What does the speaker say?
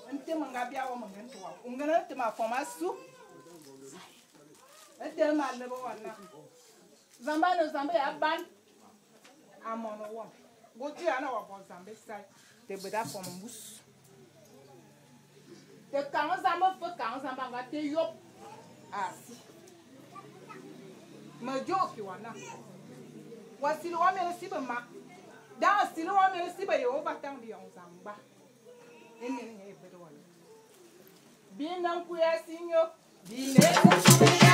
Ente mangabia wa mangento wa. Ungana te ma formasu. Ente ma lebo wana. Zamba no zamba ya ban. Amono wa. Goji ana wa bon zambe sai. Te beda formus. Te kan zamba fo kan zamba ga te yop. Asi. Ma joki wana. Wasili wa mele sibe ma. Dan sili wa mele sibe yo batang di on zamba. Ene ne bedo wana. Binan kuya sinyo. Bine.